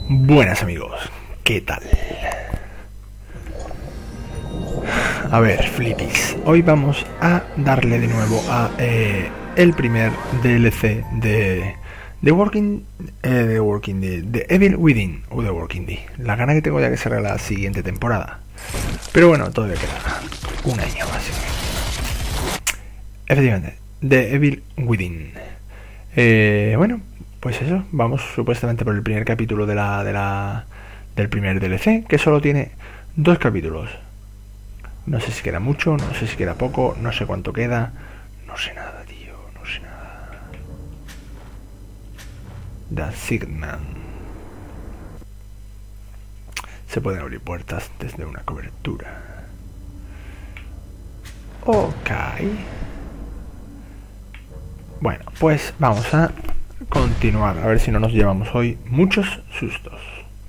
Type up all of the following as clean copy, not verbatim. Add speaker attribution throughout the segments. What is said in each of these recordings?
Speaker 1: Buenas amigos, ¿qué tal? A ver, flippies, hoy vamos a darle de nuevo a el primer DLC de Evil Within, o The Walking Dead. La gana que tengo ya que será la siguiente temporada. Pero bueno, todavía queda un año básicamente. Efectivamente, The Evil Within. Bueno, pues eso, vamos supuestamente por el primer capítulo del primer DLC, que solo tiene 2 capítulos. No sé si queda mucho, no sé si queda poco, no sé cuánto queda, no sé nada, tío, no sé nada. The Signal. Se pueden abrir puertas desde una cobertura. Ok. Bueno, pues vamos a continuar, a ver si no nos llevamos hoy muchos sustos.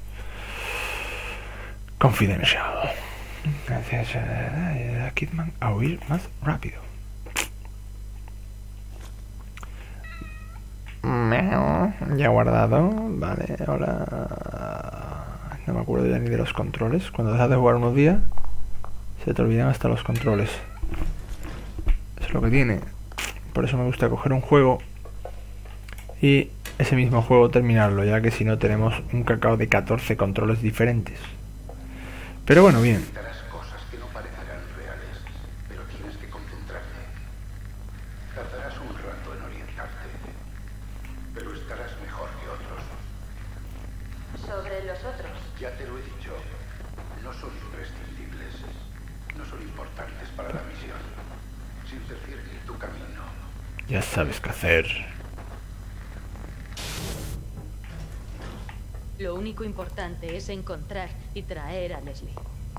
Speaker 1: Confidential. Gracias a Kidman a huir más rápido. Ya guardado. Vale, ahora no me acuerdo ya ni de los controles. Cuando dejas de jugar unos días se te olvidan hasta los controles. Es lo que tiene. Por eso me gusta coger un juego y ese mismo juego terminarlo, ya que si no tenemos un cacao de 14 controles diferentes. Pero bueno, bien.
Speaker 2: Cosas que no parecerán reales, pero tienes que concentrarte. Tardarás un rato en orientarte, pero estarás mejor que otros.
Speaker 3: ¿Sobre los otros?
Speaker 2: Ya te lo he dicho, no son imprescindibles, no son importantes para la misión. Sin decir ni tu camino.
Speaker 1: Ya sabes qué hacer.
Speaker 3: Lo único importante es encontrar y traer a Leslie.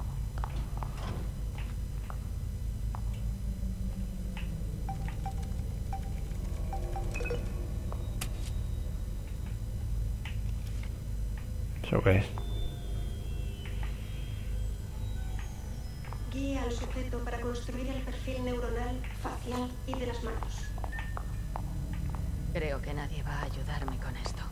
Speaker 1: ¿Eso qué es?
Speaker 4: Guía al sujeto para construir el perfil neuronal, facial y de las manos.
Speaker 3: Creo que nadie va a ayudarme con esto.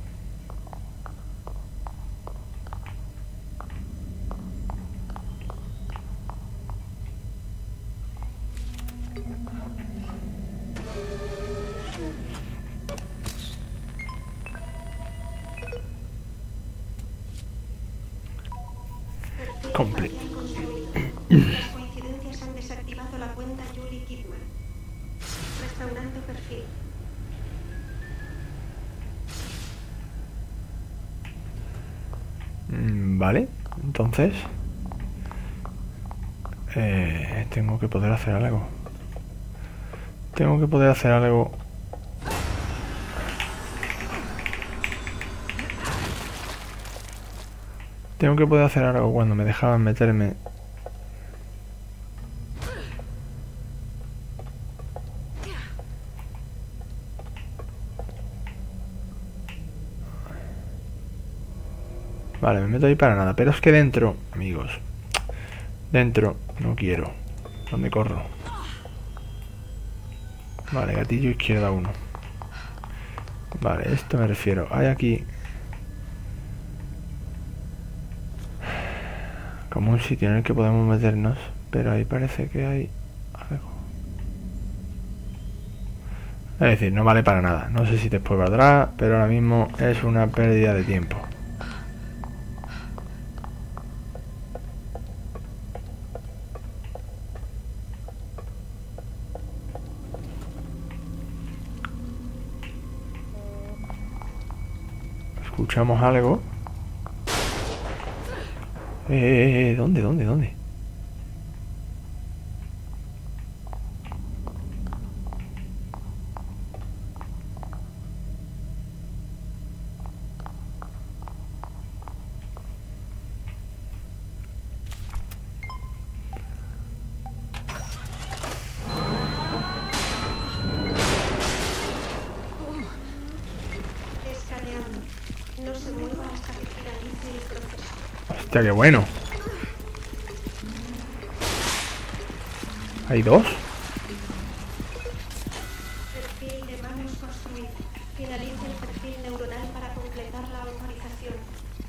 Speaker 1: Complete.
Speaker 4: Las coincidencias han desactivado la cuenta Julie Kidman. Restaurando perfil.
Speaker 1: Vale, entonces tengo que poder hacer algo. Tengo que poder hacer algo. Tengo que poder hacer algo cuando me dejaban meterme. Vale, me meto ahí para nada. Pero es que dentro, amigos, dentro no quiero. ¿Dónde corro? Vale, gatillo izquierda 1. Vale, esto me refiero. Hay aquí como un sitio en el que podemos meternos, pero ahí parece que hay algo. Es decir, no vale para nada. No sé si después valdrá, pero ahora mismo es una pérdida de tiempo. Escuchamos algo. ¿Dónde?
Speaker 4: Escaneando. No se mueva hasta que finalice el proceso.
Speaker 1: Hostia, qué bueno. ¿Hay 2?
Speaker 4: Perfil de manos construido. Finalice el perfil neuronal para completar la autorización.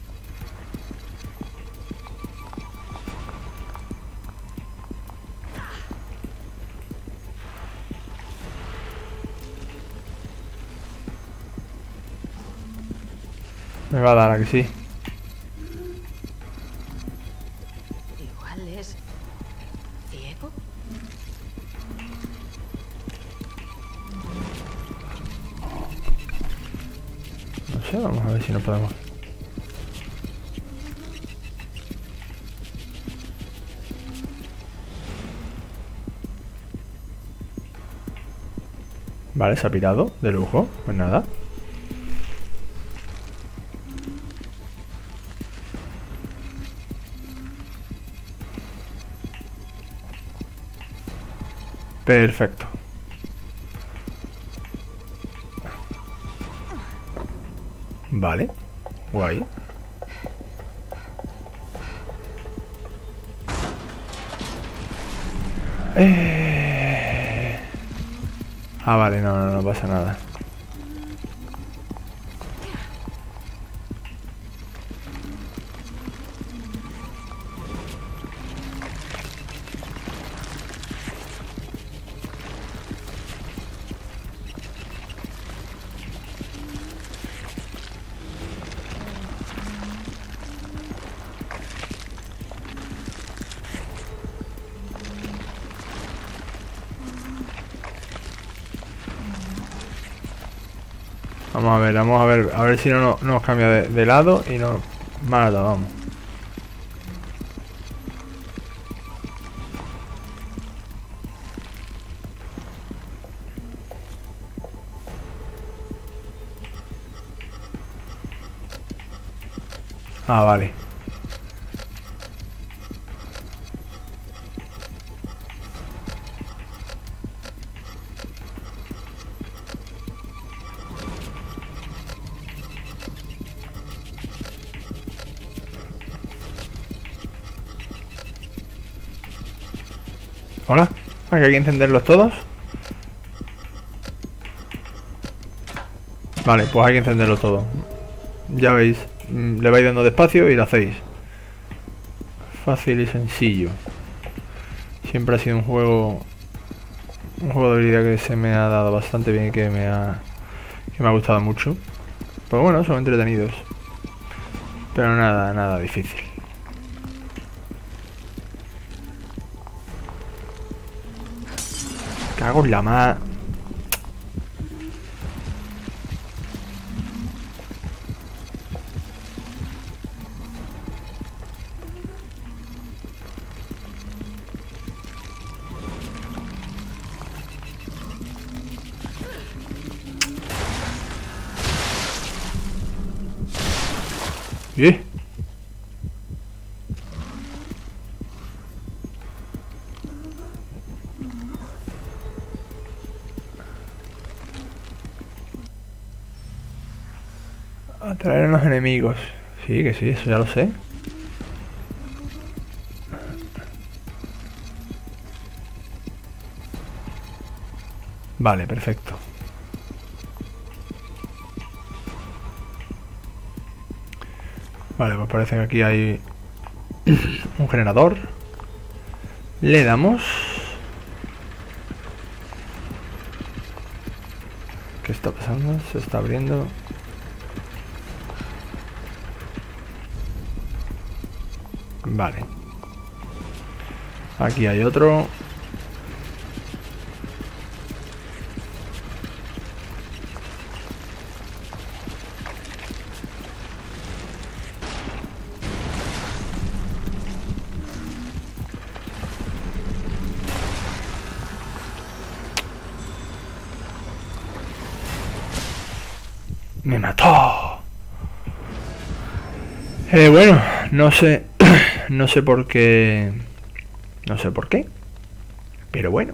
Speaker 1: Me va a dar, ¿a que sí?
Speaker 3: Igual es ciego.
Speaker 1: No sé, vamos a ver si no podemos. Vale, se ha pirado, de lujo. Pues nada. Perfecto. Vale. Guay. Ah, vale, no pasa nada. Vamos a ver si no nos cambia de lado y no mata, vamos. Ah, vale. Hola. Ah, que hay que encenderlos todos. Vale, pues hay que encenderlo todo. Ya veis, le vais dando despacio y lo hacéis. Fácil y sencillo. Siempre ha sido un juego de habilidad que se me ha dado bastante bien y que me ha gustado mucho. Pues bueno, son entretenidos. Pero nada difícil. Cago en la mar. ¿Eh? Atraer a los enemigos. Sí, que sí, eso ya lo sé. Vale, perfecto. Vale, pues parece que aquí hay un generador. Le damos. ¿Qué está pasando? Se está abriendo. Vale. Aquí hay otro. Me mató. Bueno, no sé. No sé por qué. No sé por qué. Pero bueno.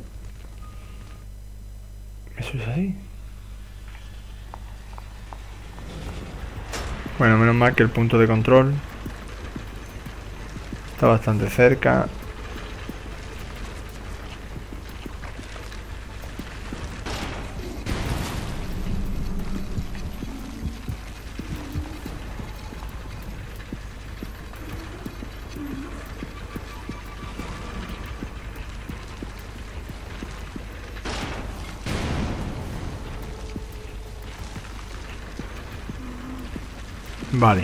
Speaker 1: Eso es así. Bueno, menos mal que el punto de control está bastante cerca. Vale.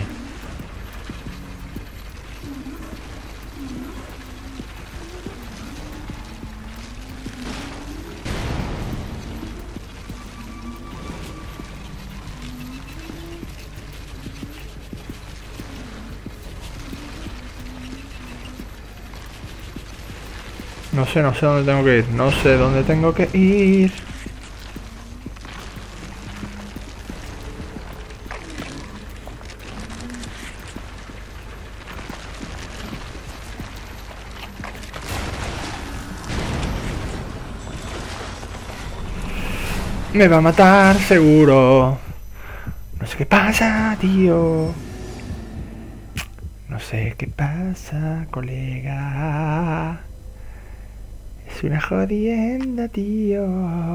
Speaker 1: No sé dónde tengo que ir. No sé dónde tengo que ir. Me va a matar, seguro. No sé qué pasa, tío. No sé qué pasa, colega. Es una jodienda, tío.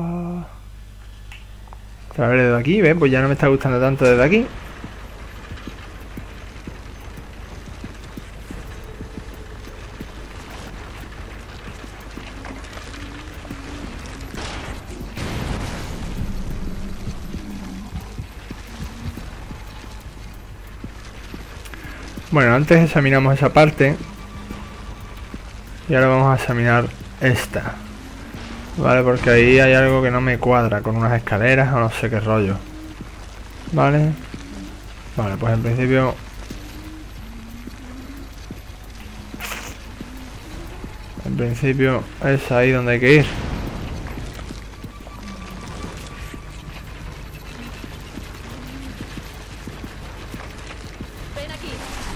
Speaker 1: A ver desde aquí, ¿ves? Pues ya no me está gustando tanto desde aquí. Bueno, antes examinamos esa parte. Y ahora vamos a examinar esta. Vale, porque ahí hay algo que no me cuadra. Con unas escaleras o no sé qué rollo. Vale. Vale, pues en principio... En principio es ahí donde hay que ir.
Speaker 3: Ven aquí.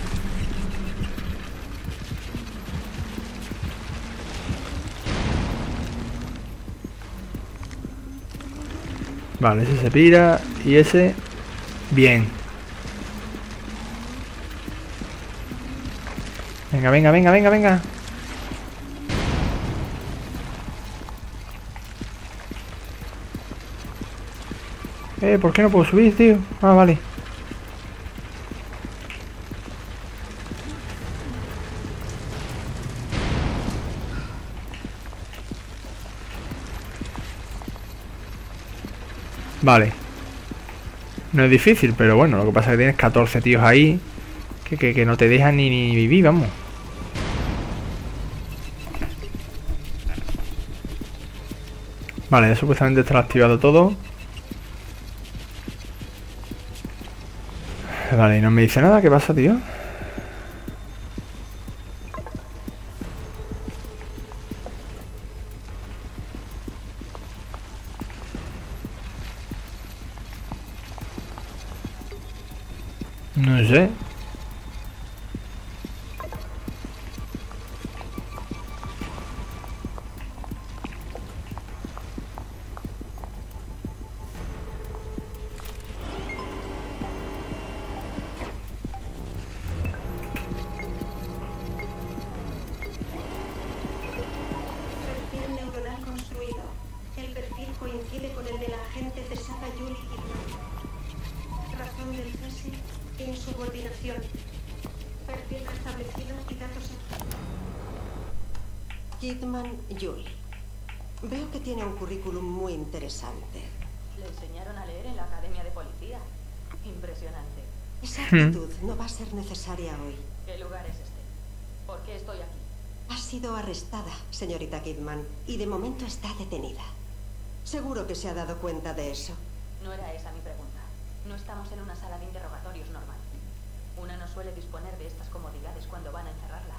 Speaker 1: Vale, ese se pira y ese... Bien. Venga, venga, venga, venga, venga. ¿Por qué no puedo subir, tío? Ah, vale. Vale. No es difícil, pero bueno, lo que pasa es que tienes 14 tíos ahí que no te dejan ni vivir, vamos. Vale, ya supuestamente está activado todo. Vale, y no me dice nada, ¿qué pasa, tío? No sé.
Speaker 4: Perfil neuronal construido. El perfil coincide con el de la agente cesada Julie Kidman. Razón del cese, insubordinación. Perfil restablecido y datos activos.
Speaker 5: Kidman Julie. Veo que tiene un currículum muy interesante.
Speaker 3: Le enseñaron a leer en la academia de policía. Impresionante.
Speaker 5: Esa actitud no va a ser necesaria hoy.
Speaker 3: ¿Qué lugar es este? ¿Por qué estoy aquí?
Speaker 5: Ha sido arrestada, señorita Kidman, y de momento está detenida. Seguro que se ha dado cuenta de eso.
Speaker 3: No era esa mi pregunta. No estamos en una sala de interrogatorios normal. Una no suele disponer de estas comodidades cuando van a encerrarla.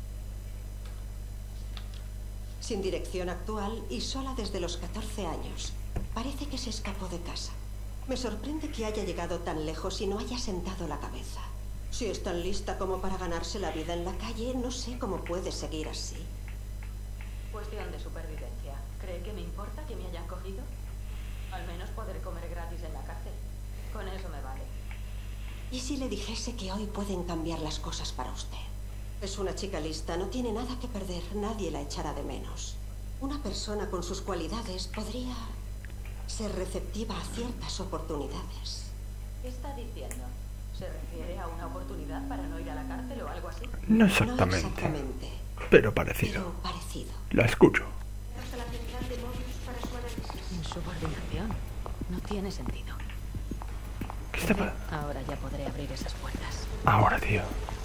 Speaker 5: Sin dirección actual y sola desde los 14 años. Parece que se escapó de casa. Me sorprende que haya llegado tan lejos y no haya sentado la cabeza. Si es tan lista como para ganarse la vida en la calle, no sé cómo puede seguir así.
Speaker 3: Cuestión de supervivencia. ¿Cree que me importa que me hayan cogido? Al menos podré comer gratis en la cárcel. Con eso me vale.
Speaker 5: ¿Y si le dijese que hoy pueden cambiar las cosas para usted? Es una chica lista, no tiene nada que perder, nadie la echará de menos. Una persona con sus cualidades podría ser receptiva a ciertas oportunidades.
Speaker 3: ¿Qué está diciendo? ¿Se refiere a una oportunidad para no ir a la cárcel o algo así?
Speaker 1: No exactamente.
Speaker 5: No exactamente,
Speaker 1: Pero parecido.
Speaker 5: pero parecido.
Speaker 1: La escucho.
Speaker 4: Datos a la central de módulos para su análisis.
Speaker 3: Insubordinación. No tiene sentido.
Speaker 1: ¿Qué hace falta.
Speaker 3: Ahora ya podré abrir esas puertas.
Speaker 1: Ahora, tío.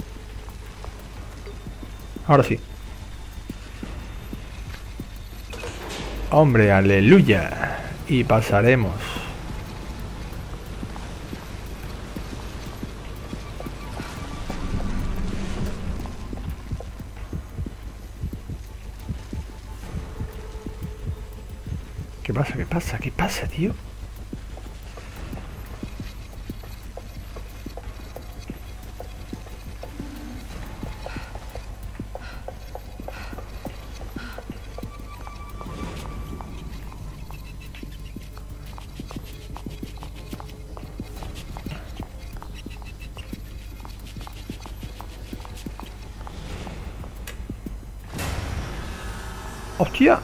Speaker 1: Ahora sí. Hombre, aleluya. Y pasaremos. ¿Qué pasa? ¿Qué pasa? ¿Qué pasa, tío? ¡Hostia!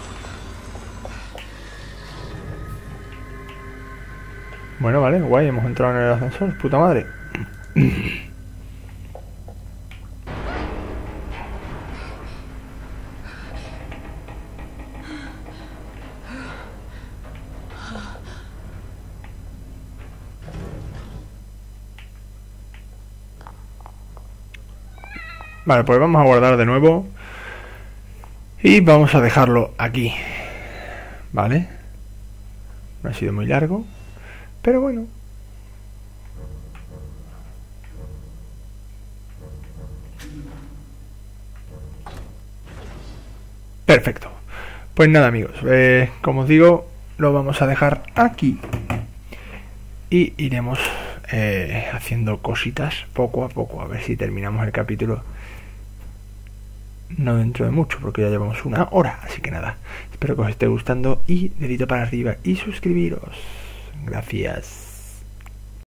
Speaker 1: Bueno, vale, guay, hemos entrado en el ascensor, puta madre. Vale, pues vamos a guardar de nuevo. Y vamos a dejarlo aquí. Vale. No ha sido muy largo, pero bueno. Perfecto. Pues nada, amigos, como os digo, lo vamos a dejar aquí. Y iremos haciendo cositas poco a poco. A ver si terminamos el capítulo. No dentro de mucho, porque ya llevamos 1 hora. Así que nada, espero que os esté gustando. Y dedito para arriba y suscribiros. Gracias.